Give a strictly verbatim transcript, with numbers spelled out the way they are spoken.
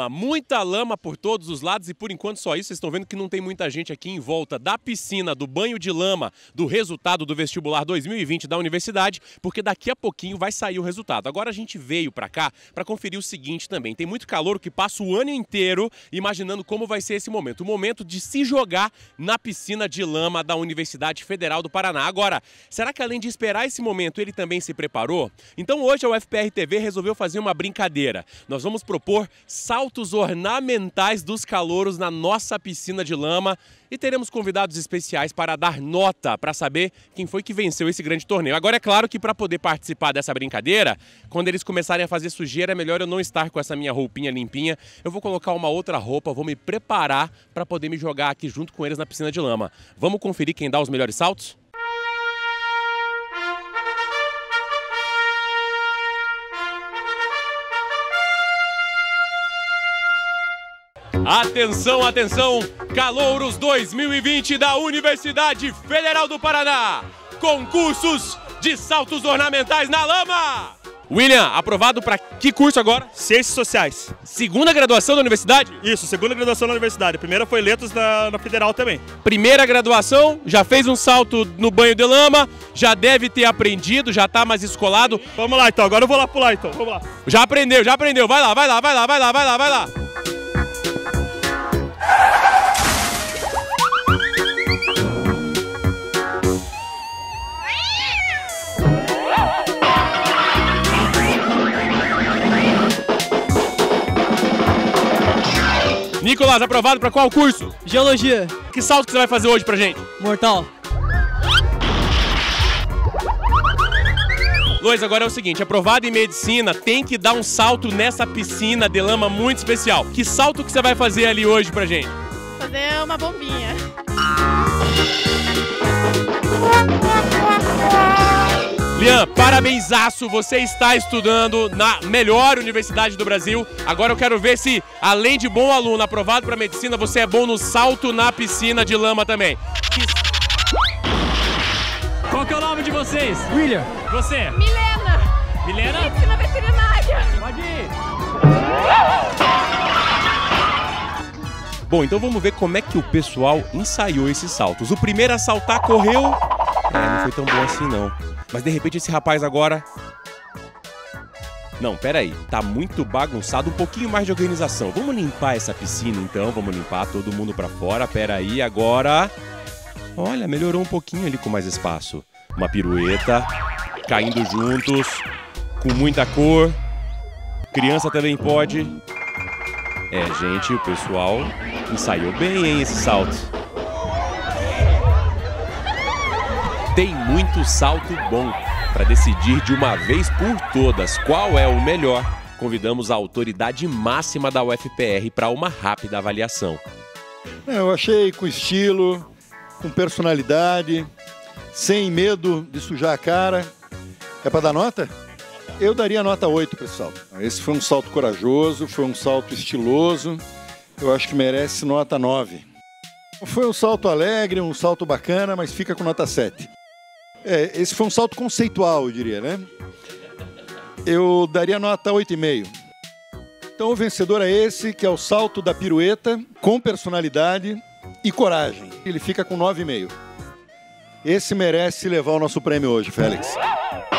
lama, muita lama por todos os lados e por enquanto só isso. Vocês estão vendo que não tem muita gente aqui em volta da piscina, do banho de lama, do resultado do vestibular dois mil e vinte da universidade, porque daqui a pouquinho vai sair o resultado. Agora a gente veio para cá para conferir o seguinte também. Tem muito calor que passa o ano inteiro imaginando como vai ser esse momento. O momento de se jogar na piscina de lama da Universidade Federal do Paraná. Agora, será que além de esperar esse momento, ele também se preparou? Então hoje a U F P R T V resolveu fazer uma brincadeira. Nós vamos propor saltos ornamentais dos calouros na nossa piscina de lama e teremos convidados especiais para dar nota, para saber quem foi que venceu esse grande torneio. Agora é claro que para poder participar dessa brincadeira, quando eles começarem a fazer sujeira, é melhor eu não estar com essa minha roupinha limpinha. Eu vou colocar uma outra roupa, vou me preparar para poder me jogar aqui junto com eles na piscina de lama. Vamos conferir quem dá os melhores saltos? Atenção, atenção! Calouros dois mil e vinte da Universidade Federal do Paraná! Concursos de saltos ornamentais na lama! William, aprovado para que curso agora? Ciências Sociais. Segunda graduação da universidade? Isso, segunda graduação da universidade. A primeira foi Letras na, na Federal também. Primeira graduação, já fez um salto no banho de lama, já deve ter aprendido, já tá mais escolado. Vamos lá então, agora eu vou lá pular então, vamos lá. Já aprendeu, já aprendeu, vai lá, vai lá, vai lá, vai lá, vai lá, vai lá. Nicolas, aprovado para qual curso? Geologia. Que salto que você vai fazer hoje pra gente? Mortal. Luiz, agora é o seguinte, aprovado em medicina, tem que dar um salto nessa piscina de lama muito especial. Que salto que você vai fazer ali hoje pra gente? Fazer uma bombinha. Lian, parabenzaço, você está estudando na melhor universidade do Brasil. Agora eu quero ver se, além de bom aluno aprovado para medicina, você é bom no salto na piscina de lama também. Qual que é o nome de vocês? William. Você? Milena. Milena? Medicina veterinária. Pode ir. Bom, então vamos ver como é que o pessoal ensaiou esses saltos. O primeiro a saltar correu... É, não foi tão bom assim não. Mas de repente esse rapaz agora... Não, peraí, tá muito bagunçado, um pouquinho mais de organização. Vamos limpar essa piscina então, vamos limpar todo mundo pra fora, peraí, agora... Olha, melhorou um pouquinho ali com mais espaço. Uma pirueta, caindo juntos, com muita cor. Criança também pode. É, gente, o pessoal ensaiou bem, hein, esse salto. Tem muito salto bom. Para decidir de uma vez por todas qual é o melhor, convidamos a autoridade máxima da U F P R para uma rápida avaliação. É, eu achei com estilo, com personalidade, sem medo de sujar a cara. É para dar nota? Eu daria nota oito para esse salto. Esse foi um salto corajoso, foi um salto estiloso. Eu acho que merece nota nove. Foi um salto alegre, um salto bacana, mas fica com nota sete. É, esse foi um salto conceitual, eu diria, né? Eu daria nota oito e meio. Então o vencedor é esse, que é o salto da pirueta, com personalidade e coragem. Ele fica com nove e meio. Esse merece levar o nosso prêmio hoje, Félix.